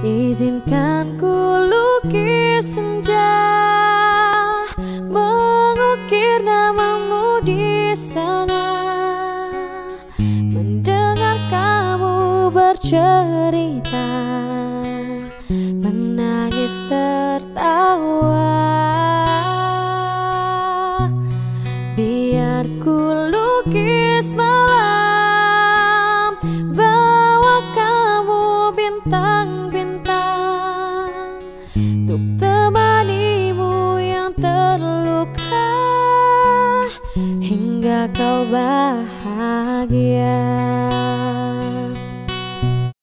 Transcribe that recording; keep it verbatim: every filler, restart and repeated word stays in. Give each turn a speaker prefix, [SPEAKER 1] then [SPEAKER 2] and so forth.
[SPEAKER 1] Izinkan ku lukis senja, mengukir namamu di sana, mendengar kamu bercerita, menangis tertawa. Biar ku lukis malam, bawa kamu bintang-bintang, untuk temanimu yang terluka hingga kau bahagia.